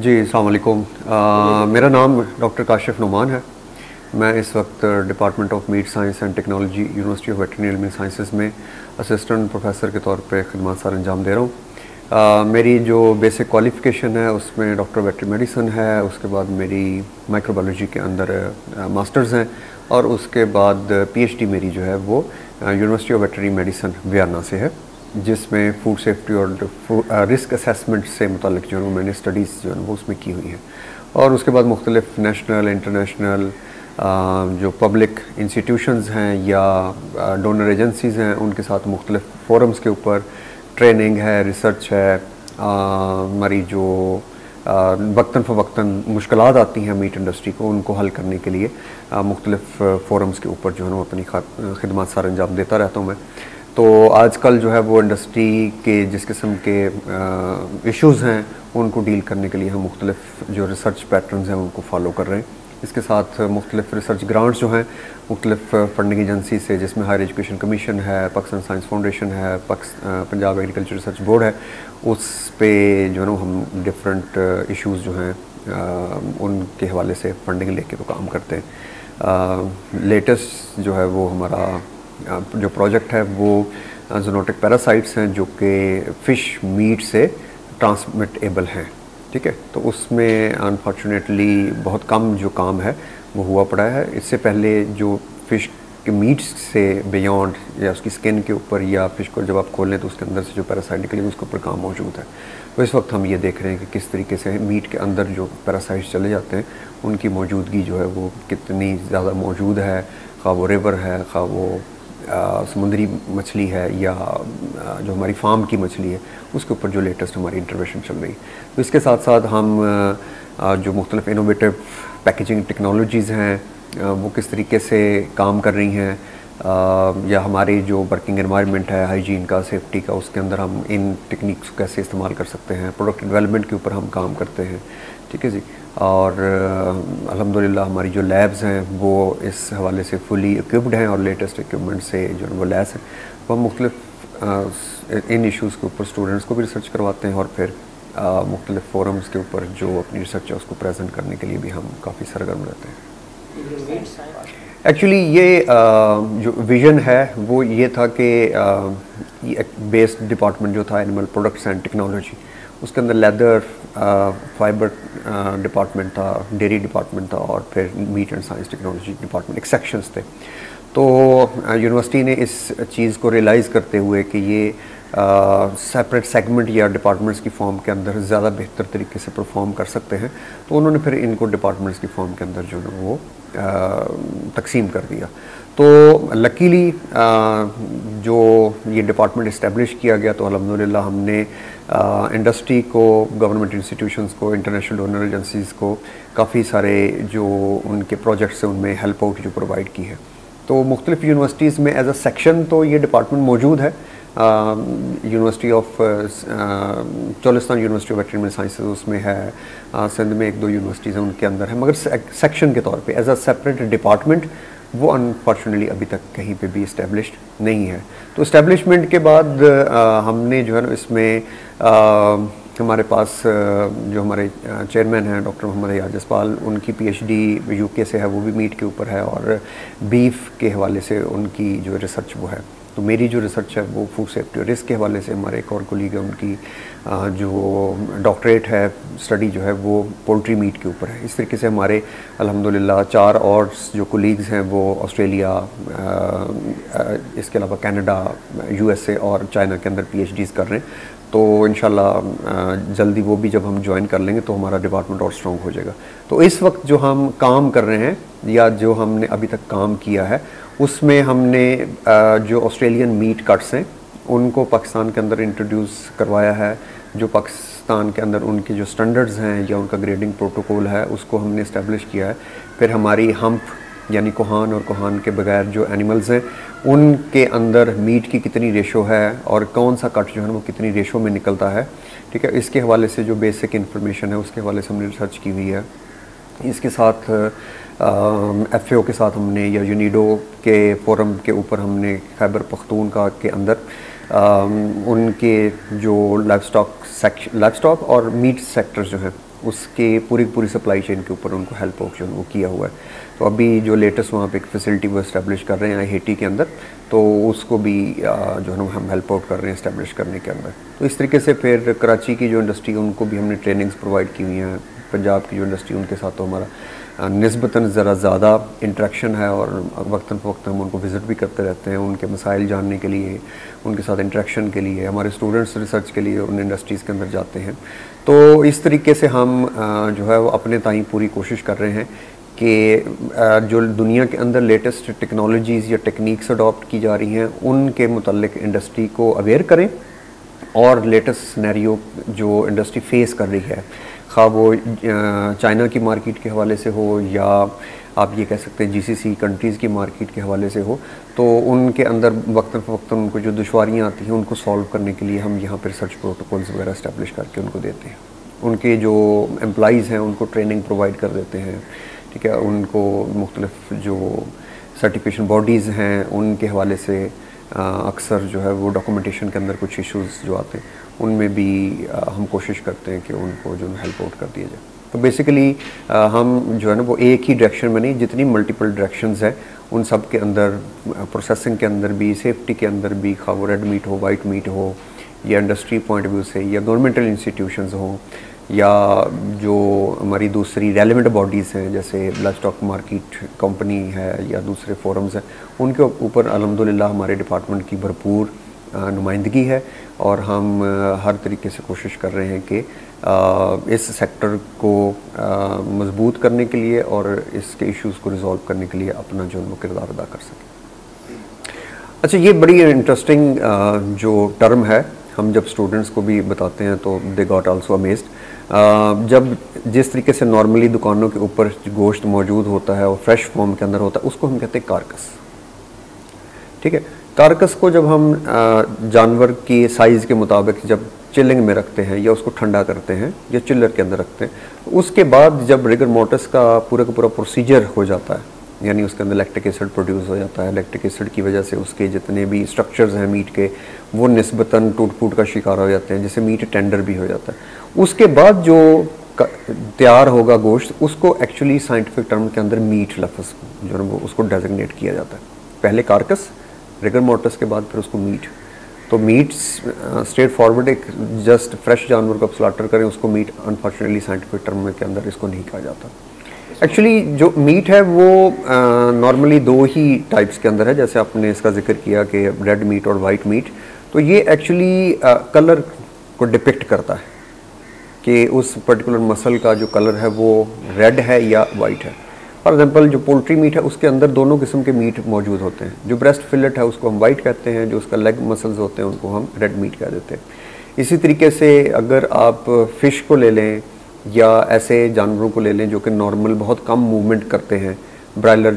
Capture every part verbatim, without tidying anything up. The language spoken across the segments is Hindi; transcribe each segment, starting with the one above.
जी, अस्सलाम वालेकुम। अ, मेरा नाम डॉक्टर काशिफ नुमान है। मैं इस वक्त department of meat science and technology university of veterinary animal sciences में असिस्टेंट प्रोफेसर के तौर पे खिदमत सर अंजाम दे रहा हूँ। uh, मेरी जो बेसिक क्वालिफ़िकेशन है उसमें डॉक्टर वेटरनरी मेडिसिन है, उसके बाद मेरी माइक्रोबायोलॉजी के अंदर मास्टर्स हैं और उसके बाद पीएचडी मेरी जो है वो university of veterinary medicine Vienna से है, जिसमें फूड सेफ्टी और रिस्क असेसमेंट से मुतालिक जो है मैंने स्टडीज़ जो है वो उसमें की हुई हैं। और उसके बाद मुख्तलिफ नेशनल इंटरनेशनल जो पब्लिक इंस्टीट्यूशंस हैं या डोनर एजेंसीज़ हैं उनके साथ मुख्तलिफ फोरम्स के ऊपर ट्रेनिंग है, रिसर्च है। हमारी जो वक्तन फ़वक्तन मुश्किलात आती हैं मीट इंडस्ट्री को, उनको हल करने के लिए मुख्तलिफ फोरम्स के ऊपर जो है ना अपनी खिदमत सर अंजाम देता रहता हूँ मैं। तो आजकल जो है वो इंडस्ट्री के जिस किस्म के इश्यूज़ हैं उनको डील करने के लिए हम मुख्तलिफ जो रिसर्च पैटर्न्स हैं उनको फॉलो कर रहे हैं। इसके साथ मुख्तलिफ रिसर्च ग्रांट्स जो हैं मुख्तलिफ फंडिंग एजेंसी से, जिसमें हायर एजुकेशन कमीशन है, पाकिस्तान साइंस फाउंडेशन है, पंजाब एग्रीकल्चर रिसर्च बोर्ड है, उस पे जो है ना हम डिफरेंट इश्यूज़ जो हैं उनके हवाले से फंडिंग लेके तो काम करते हैं। लेटेस्ट जो है वो हमारा जो प्रोजेक्ट है वो ज़ूनोटिक पैरासाइट्स हैं जो कि फ़िश मीट से ट्रांसमिटेबल हैं, ठीक है। तो उसमें अनफॉर्चुनेटली बहुत कम जो काम है वो हुआ पड़ा है। इससे पहले जो फ़िश के मीट से बियॉन्ड या उसकी स्किन के ऊपर या फ़िश को जब आप खोलें तो उसके अंदर से जो पैरासाइट निकलेंगे उसके ऊपर काम मौजूद है। तो इस वक्त हम ये देख रहे हैं कि किस तरीके से मीट के अंदर जो पैरासाइट्स चले जाते हैं उनकी मौजूदगी जो है वो कितनी ज़्यादा मौजूद है, खा वो रिवर है, खा वो आ, समुद्री मछली है या आ, जो हमारी फार्म की मछली है, उसके ऊपर जो लेटेस्ट हमारी इंटरवेंशन चल रही है। तो इसके साथ साथ हम आ, जो मुख्तलिफ इनोवेटिव पैकेजिंग टेक्नोलॉजीज़ हैं वो किस तरीके से काम कर रही हैं, या हमारी जो वर्किंग एनवायरनमेंट है हाइजीन का, सेफ्टी का, उसके अंदर हम इन टेक्निक्स को कैसे इस्तेमाल कर सकते हैं। प्रोडक्ट डेवलपमेंट के ऊपर हम काम करते हैं, ठीक है जी। और अल्हम्दुलिल्लाह हमारी जो लैब्स हैं वो इस हवाले से फुली इक्विप्ड हैं और लेटेस्ट इक्विपमेंट से जो है वो लैस हैं। तो हम मुख्तलिफ इन इश्यूज़ के ऊपर स्टूडेंट्स को भी रिसर्च करवाते हैं और फिर मुख्तलिफ फोरम्स के ऊपर जो अपनी रिसर्च है उसको प्रेजेंट करने के लिए भी हम काफ़ी सरगर्म रहते हैं। एक्चुअली ये जो विज़न है वो ये था कि बेस्ड डिपार्टमेंट जो था एनिमल प्रोडक्ट्स एंड टेक्नोलॉजी, उसके अंदर लेदर फाइबर डिपार्टमेंट था, डेयरी डिपार्टमेंट था और फिर meat and science technology department, एक सेक्शंस थे। तो यूनिवर्सिटी ने इस चीज़ को रियलाइज़ करते हुए कि ये सेपरेट सेगमेंट या डिपार्टमेंट्स की फॉर्म के अंदर ज़्यादा बेहतर तरीके से परफॉर्म कर सकते हैं, तो उन्होंने फिर इनको डिपार्टमेंट्स की फॉर्म के अंदर जो है वो तकसीम कर दिया। तो लकीली जो ये डिपार्टमेंट इस्टेब्लिश किया गया तो अल्हम्दुलिल्लाह हमने इंडस्ट्री को, गवर्नमेंट इंस्टीट्यूशंस को, इंटरनेशनल डोनर एजेंसीज़ को काफ़ी सारे जो उनके प्रोजेक्ट्स हैं उनमें हेल्प आउट जो प्रोवाइड की है। तो मुख्तलिफ यूनिवर्सिटीज़ में एज अ सेक्शन तो ये डिपार्टमेंट मौजूद है। University of Cholistan university of veterinary sciences उसमें है, सिंध में एक दो यूनिवर्सिटीज़ हैं उनके अंदर है, मगर सेक्शन के तौर पे एज अ सेपरेट डिपार्टमेंट वो अनफॉर्चुनेटली अभी तक कहीं पे भी इस्टेब्लिश्ड नहीं है। तो इस्टेब्लिशमेंट के बाद आ, हमने जो है ना इसमें आ, हमारे पास जो हमारे चेयरमैन हैं डॉक्टर मोहम्मद हयात जसपाल, उनकी पीएचडी यूके से है, वो भी मीट के ऊपर है और बीफ के हवाले से उनकी जो रिसर्च वो है। तो मेरी जो रिसर्च है वो फूड सेफ्टी और रिस्क के हवाले से, हमारे एक और कोलीग है उनकी जो डॉक्टरेट है स्टडी जो है वो पोल्ट्री मीट के ऊपर है। इस तरीके से हमारे अल्हम्दुलिल्लाह चार और जो कोलीग्स हैं वो ऑस्ट्रेलिया, इसके अलावा कनाडा, यूएसए और चाइना के अंदर पीएचडीज़ कर रहे हैं। तो इंशाल्लाह जल्दी वो भी जब हम ज्वाइन कर लेंगे तो हमारा डिपार्टमेंट और स्ट्रॉन्ग हो जाएगा। तो इस वक्त जो हम काम कर रहे हैं या जो हमने अभी तक काम किया है उसमें हमने जो ऑस्ट्रेलियन मीट कट्स हैं उनको पाकिस्तान के अंदर इंट्रोड्यूस करवाया है। जो पाकिस्तान के अंदर उनके जो स्टैंडर्ड्स हैं या उनका ग्रेडिंग प्रोटोकॉल है उसको हमने इस्टेब्लिश किया है। फिर हमारी हम्प यानी कोहान और कोहान के बगैर जो एनिमल्स हैं उनके अंदर मीट की कितनी रेशो है और कौन सा कट जो है वो कितनी रेशो में निकलता है, ठीक है। इसके हवाले से जो बेसिक इन्फॉर्मेशन है उसके हवाले से हमने रिसर्च की हुई है। इसके साथ एफ ए ओ के साथ हमने या यूनिडो के फोरम के ऊपर हमने खैबर पख्तूनख्वा के अंदर आ, उनके जो livestock section livestock और मीट सेक्टर्स जो हैं उसके पूरी पूरी सप्लाई चेन के ऊपर उनको हेल्प आउट जो वो किया हुआ है। तो अभी जो लेटेस्ट वहाँ पे एक फैसिलिटी वो इस्टेब्लिश कर रहे हैं हेटी के अंदर, तो उसको भी जो है ना हम हेल्प आउट कर रहे हैं इस्टेब्लिश करने के अंदर। तो इस तरीके से फिर कराची की जो इंडस्ट्री है उनको भी हमने ट्रेनिंग्स प्रोवाइड की हुई हैं। पंजाब की जो इंडस्ट्री उनके साथ तो हमारा निस्बतन ज़रा ज़्यादा इंटरेक्शन है और वक्तन फ़वक्त हम उनको विज़िट भी करते रहते हैं, उनके मसाइल जानने के लिए, उनके साथ इंटरेक्शन के लिए, हमारे स्टूडेंट्स रिसर्च के लिए उन इंडस्ट्रीज़ के अंदर जाते हैं। तो इस तरीके से हम जो है वो अपने ताईं पूरी कोशिश कर रहे हैं कि जो दुनिया के अंदर लेटेस्ट टेक्नोलॉजीज़ या टेक्निक्स अडॉप्ट की जा रही हैं उनके मुतालिक इंडस्ट्री को अवेयर करें और लेटेस्ट सिनेरियो जो इंडस्ट्री फेस कर रही है, खा वो चाइना की मार्केट के हवाले से हो या आप ये कह सकते हैं जीसीसी कंट्रीज़ की मार्केट के हवाले से हो, तो उनके अंदर वक्तन फ़वक्तन उनको जो दुश्वारियाँ आती हैं उनको सॉल्व करने के लिए हम यहाँ पर रिसर्च प्रोटोकॉल्स वगैरह इस्टेब्लिश करके उनको देते हैं। उनके जो एम्प्लॉइज़ हैं उनको ट्रेनिंग प्रोवाइड कर देते हैं, ठीक है। उनको मुख्तलिफ जो सर्टिफिकेशन बॉडीज़ हैं उनके हवाले से अक्सर जो है वो डॉक्यूमेंटेशन के अंदर कुछ इश्यूज़ जो आते हैं उनमें भी आ, हम कोशिश करते हैं कि उनको जो हेल्प आउट कर दिया जाए। तो बेसिकली हम जो है ना वो एक ही डायरेक्शन में नहीं, जितनी मल्टीपल डायरेक्शंस हैं उन सब के अंदर, प्रोसेसिंग के अंदर भी, सेफ्टी के अंदर भी, खा वो रेड मीट हो, वाइट मीट हो, या इंडस्ट्री पॉइंट ऑफ व्यू से, या गवर्नमेंटल इंस्टीट्यूशंस हों, या जो हमारी दूसरी रेलिवेंट बॉडीज़ हैं जैसे ब्लड स्टॉक मार्केट कंपनी है या दूसरे फोरम्स हैं, उनके ऊपर अल्हम्दुलिल्लाह हमारे डिपार्टमेंट की भरपूर नुमाइंदगी है और हम हर तरीके से कोशिश कर रहे हैं कि इस सेक्टर को मजबूत करने के लिए और इसके इश्यूज़ को रिजॉल्व करने के लिए अपना जो वो किरदार अदा कर सकें। अच्छा, ये बड़ी इंटरेस्टिंग जो टर्म है, हम जब स्टूडेंट्स को भी बताते हैं तो दे गॉट आल्सो अमेज्ड। जब जिस तरीके से नॉर्मली दुकानों के ऊपर गोश्त मौजूद होता है और फ्रेश फॉर्म के अंदर होता है, उसको हम कहते हैं कारकस, ठीक है। कारकस को जब हम जानवर की साइज़ के मुताबिक जब चिलिंग में रखते हैं या उसको ठंडा करते हैं या चिल्लर के अंदर रखते हैं, तो उसके बाद जब रिगर मोर्टिस का पूरा का पूरा प्रोसीजर हो जाता है, यानी उसके अंदर लैक्टिक एसिड प्रोड्यूस हो जाता है, लैक्टिक एसिड की वजह से उसके जितने भी स्ट्रक्चर्स हैं मीट के वो निस्बतन टूट फूट का शिकार हो जाते हैं, जिससे मीट टेंडर भी हो जाता है। उसके बाद जो तैयार होगा गोश्त, उसको एक्चुअली साइंटिफिक टर्म के अंदर मीट लफ्ज़ जो है वो उसको डेजिग्नेट किया जाता है। पहले कारकस, रिगर मोर्टिस के बाद फिर उसको मीट। तो मीट स्ट्रेट फॉरवर्ड एक जस्ट फ्रेश जानवर को आप स्लाटर करें उसको मीट, अनफॉर्चुनेटली साइंटिफिक टर्म के अंदर इसको नहीं कहा जाता। एक्चुअली जो मीट है वो नॉर्मली दो ही टाइप्स के अंदर है, जैसे आपने इसका जिक्र किया कि रेड मीट और वाइट मीट। तो ये एक्चुअली कलर को डिपिक्ट करता है कि उस पर्टिकुलर मसल का जो कलर है वो रेड है या वाइट है। फॉर एग्जांपल जो पोल्ट्री मीट है उसके अंदर दोनों किस्म के मीट मौजूद होते हैं। जो ब्रेस्ट फिलेट है उसको हम वाइट कहते हैं, जो उसका लेग मसल्स होते हैं उनको हम रेड मीट कह देते हैं। इसी तरीके से अगर आप फ़िश को ले लें या ऐसे जानवरों को ले लें जो कि नॉर्मल बहुत कम मूवमेंट करते हैं, ब्रायलर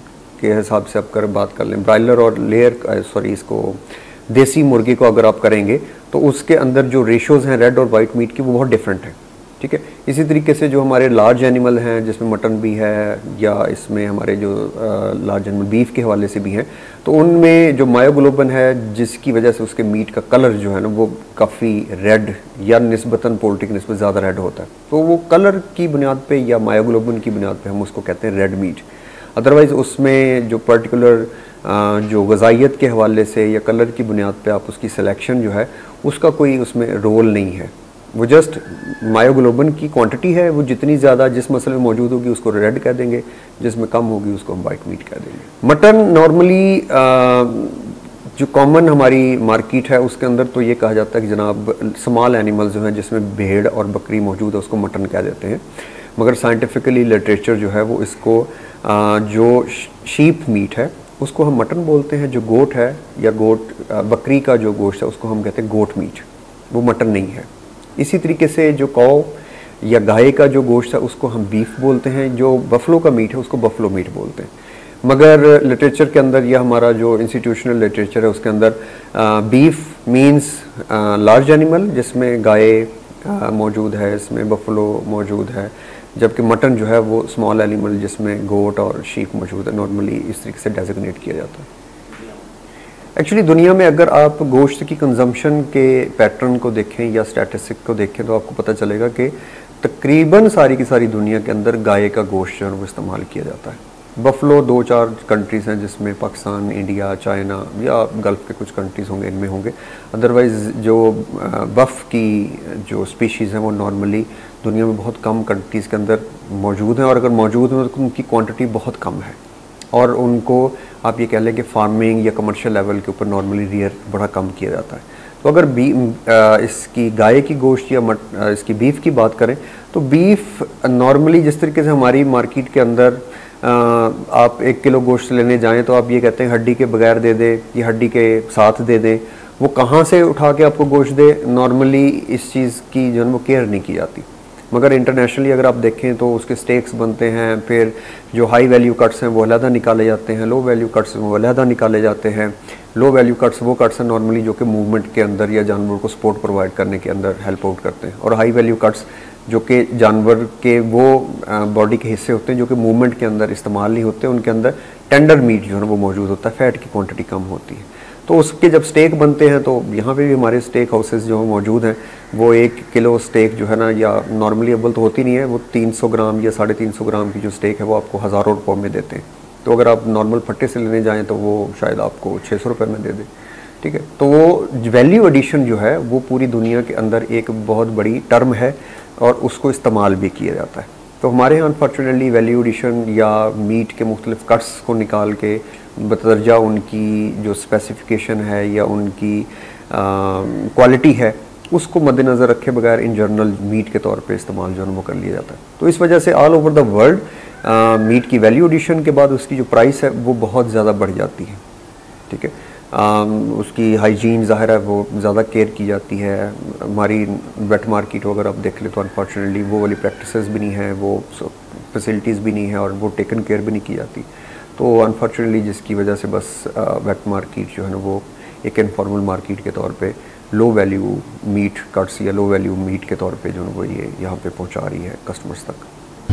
के हिसाब से आप कर बात कर लें, ब्रायलर और लेयर सॉरी इसको देसी मुर्गी को अगर आप करेंगे तो उसके अंदर जो रेशोज़ हैं रेड और वाइट मीट की वो बहुत डिफरेंट है, ठीक है। इसी तरीके से जो हमारे लार्ज एनिमल हैं जिसमें मटन भी है या इसमें हमारे जो लार्ज एनिमल बीफ के हवाले से भी हैं, तो उनमें जो मायोग्लोबिन है जिसकी वजह से उसके मीट का कलर जो है ना वो काफ़ी रेड या निस्बतन पोल्ट्री की निस्बत ज़्यादा रेड होता है। तो वो कलर की बुनियाद पे या मायोग्लोबिन की बुनियाद पे हम उसको कहते हैं रेड मीट। अदरवाइज़ उसमें जो पर्टिकुलर जो ग़िज़ाइयत के हवाले से या कलर की बुनियाद पे आप उसकी सिलेक्शन जो है उसका कोई उसमें रोल नहीं है। वो जस्ट मायोग्लोबिन की क्वांटिटी है, वो जितनी ज़्यादा जिस मसल में मौजूद होगी उसको रेड कह देंगे, जिसमें कम होगी उसको हम वाइट मीट कह देंगे। मटन नॉर्मली जो कॉमन हमारी मार्केट है उसके अंदर तो ये कहा जाता है कि जनाब स्मॉल एनिमल्स जो हैं जिसमें भेड़ और बकरी मौजूद है उसको मटन कह देते हैं। मगर साइंटिफिकली लिटरेचर जो है वो इसको आ, जो शीप मीट है उसको हम मटन बोलते हैं। जो गोट है या गोट बकरी का जो गोश्त है उसको हम कहते हैं गोट मीट, वो मटन नहीं है। इसी तरीके से जो कौ या गाय का जो गोश्त है उसको हम बीफ बोलते हैं, जो बफलो का मीट है उसको बफलो मीट बोलते हैं। मगर लिटरेचर के अंदर या हमारा जो इंस्टीट्यूशनल लिटरेचर है उसके अंदर बीफ मींस लार्ज एनिमल जिसमें गाय मौजूद है, इसमें बफलो मौजूद है, जबकि मटन जो है वो स्मॉल एनिमल जिसमें गोट और शीप मौजूद है। नॉर्मली इस तरीके से डेजिग्नेट किया जाता है। एक्चुअली दुनिया में अगर आप गोश्त की कंजम्पशन के पैटर्न को देखें या स्टैटिस्टिक को देखें तो आपको पता चलेगा कि तकरीबन सारी की सारी दुनिया के अंदर गाय का गोश्त जो है वो इस्तेमाल किया जाता है। बफलो दो चार कंट्रीज़ हैं जिसमें पाकिस्तान, इंडिया, चाइना या गल्फ़ के कुछ कंट्रीज़ होंगे, इनमें होंगे। अदरवाइज़ जो बफ़ की जो स्पीशीज़ हैं वो नॉर्मली दुनिया में बहुत कम कंट्रीज़ के अंदर मौजूद हैं, और अगर मौजूद हैं तो उनकी क्वांटिटी बहुत कम है, और उनको आप ये कह लें कि फार्मिंग या कमर्शियल लेवल के ऊपर नॉर्मली रियर बड़ा कम किया जाता है। तो अगर बी आ, इसकी गाय की गोश्त या मट, आ, इसकी बीफ की बात करें तो बीफ नॉर्मली जिस तरीके से हमारी मार्केट के अंदर आ, आप एक किलो गोश्त लेने जाएं तो आप ये कहते हैं हड्डी के बगैर दे दे या हड्डी के साथ दे दें, वो कहाँ से उठा के आपको गोश्त दे, नॉर्मली इस चीज़ की जो है वो केयर नहीं की जाती। मगर इंटरनेशनली अगर आप देखें तो उसके स्टेक्स बनते हैं, फिर जो हाई वैल्यू कट्स हैं वो अलहदा निकाले जाते हैं, लो वैल्यू कट्स वो अलहदा निकाले जाते हैं। लो वैल्यू कट्स वो कट्स हैं नॉर्मली जो कि मूवमेंट के अंदर या जानवर को सपोर्ट प्रोवाइड करने के अंदर हेल्प आउट करते हैं, और हाई वैल्यू कट्स जो कि जानवर के वो बॉडी के हिस्से होते हैं जो कि मूवमेंट के अंदर इस्तेमाल नहीं होते, उनके अंदर टेंडर मीट जो है वो मौजूद होता है, फैट की क्वांटिटी कम होती है। तो उसके जब स्टेक बनते हैं तो यहाँ पे भी हमारे स्टेक हाउसेस जो मौजूद हैं वो एक किलो स्टेक जो है ना, या नॉर्मली अव्वल तो होती नहीं है, वो तीन सौ ग्राम या साढ़े तीन सौ ग्राम की जो स्टेक है वो आपको हज़ारों रुपये में देते हैं। तो अगर आप नॉर्मल फट्टे से लेने जाएँ तो वो शायद आपको छः सौ रुपये में दे दें, ठीक है। तो वो वैल्यू एडिशन जो है वो पूरी दुनिया के अंदर एक बहुत बड़ी टर्म है, और उसको इस्तेमाल भी किया जाता है। तो हमारे यहाँ अनफॉर्चुनेटली वैल्यू एडिशन या मीट के मुख्तलिफ कट्स को निकाल के बतदर्जा उनकी जो स्पेसिफिकेशन है या उनकी क्वालिटी है उसको मद्देनज़र रखे बगैर इन जनरल मीट के तौर पे इस्तेमाल जो है वो कर लिया जाता है। तो इस वजह से all over the world meat की वैल्यू एडिशन के बाद उसकी जो प्राइस है वो बहुत ज़्यादा बढ़ जाती है, ठीक है। Um, उसकी हाइजीन ज़ाहिर है वो ज़्यादा केयर की जाती है। हमारी वेट मार्केट अगर आप देख ले तो अनफॉर्चुनेटली वो वाली प्रैक्टिसेस भी नहीं है, वो फैसिलिटीज़ भी नहीं है, और वो टेकन केयर भी नहीं की जाती। तो अनफॉर्चुनेटली जिसकी वजह से बस वेट मार्केट जो है ना वो एक इनफॉर्मल मार्केट के तौर पे लो वैल्यू मीट कट्स या लो वैल्यू मीट के तौर पे जो है वो ये यहाँ पे पहुँचा रही है कस्टमर्स तक।